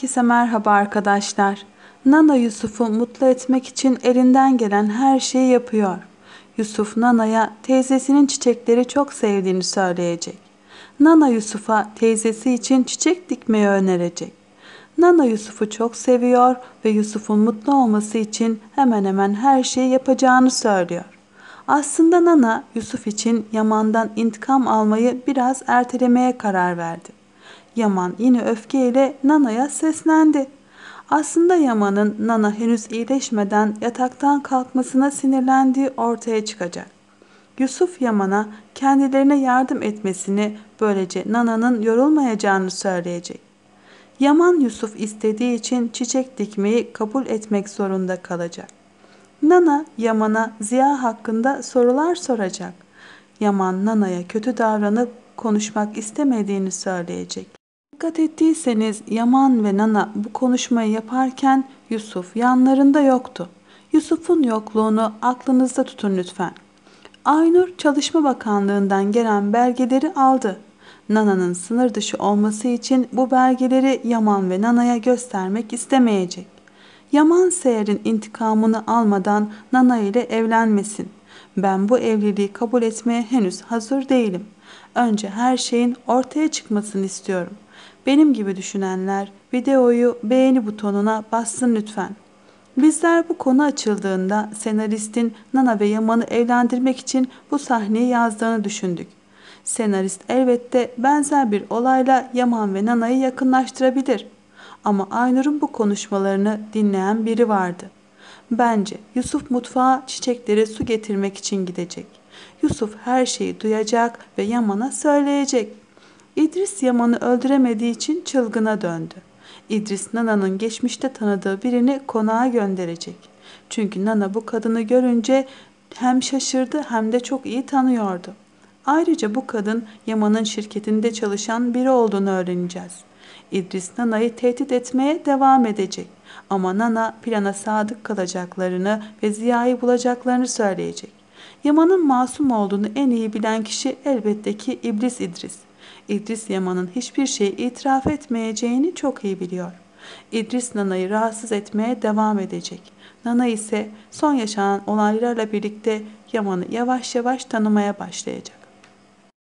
Herkese merhaba arkadaşlar. Nana Yusuf'u mutlu etmek için elinden gelen her şeyi yapıyor. Yusuf Nana'ya teyzesinin çiçekleri çok sevdiğini söyleyecek. Nana Yusuf'a teyzesi için çiçek dikmeyi önerecek. Nana Yusuf'u çok seviyor ve Yusuf'un mutlu olması için hemen hemen her şeyi yapacağını söylüyor. Aslında Nana Yusuf için Yaman'dan intikam almayı biraz ertelemeye karar verdi. Yaman yine öfkeyle Nana'ya seslendi. Aslında Yaman'ın Nana henüz iyileşmeden yataktan kalkmasına sinirlendiği ortaya çıkacak. Yusuf Yaman'a kendilerine yardım etmesini, böylece Nana'nın yorulmayacağını söyleyecek. Yaman Yusuf istediği için çiçek dikmeyi kabul etmek zorunda kalacak. Nana Yaman'a Ziya hakkında sorular soracak. Yaman Nana'ya kötü davranıp konuşmak istemediğini söyleyecek. Dikkat ettiyseniz Yaman ve Nana bu konuşmayı yaparken Yusuf yanlarında yoktu. Yusuf'un yokluğunu aklınızda tutun lütfen. Aynur Çalışma Bakanlığı'ndan gelen belgeleri aldı. Nana'nın sınır dışı olması için bu belgeleri Yaman ve Nana'ya göstermek istemeyecek. Yaman Seher'in intikamını almadan Nana ile evlenmesin. Ben bu evliliği kabul etmeye henüz hazır değilim. Önce her şeyin ortaya çıkmasını istiyorum. Benim gibi düşünenler videoyu beğeni butonuna bassın lütfen. Bizler bu konu açıldığında senaristin Nana ve Yaman'ı evlendirmek için bu sahneyi yazdığını düşündük. Senarist elbette benzer bir olayla Yaman ve Nana'yı yakınlaştırabilir. Ama Aynur'un bu konuşmalarını dinleyen biri vardı. Bence Yusuf mutfağa çiçeklere su getirmek için gidecek. Yusuf her şeyi duyacak ve Yaman'a söyleyecek. İdris Yaman'ı öldüremediği için çılgına döndü. İdris Nana'nın geçmişte tanıdığı birini konağa gönderecek. Çünkü Nana bu kadını görünce hem şaşırdı hem de çok iyi tanıyordu. Ayrıca bu kadın Yaman'ın şirketinde çalışan biri olduğunu öğreneceğiz. İdris Nana'yı tehdit etmeye devam edecek. Ama Nana plana sadık kalacaklarını ve Ziya'yı bulacaklarını söyleyecek. Yaman'ın masum olduğunu en iyi bilen kişi elbette ki İblis İdris. İdris Yaman'ın hiçbir şeyi itiraf etmeyeceğini çok iyi biliyor. İdris Nana'yı rahatsız etmeye devam edecek. Nana ise son yaşanan olaylarla birlikte Yaman'ı yavaş yavaş tanımaya başlayacak.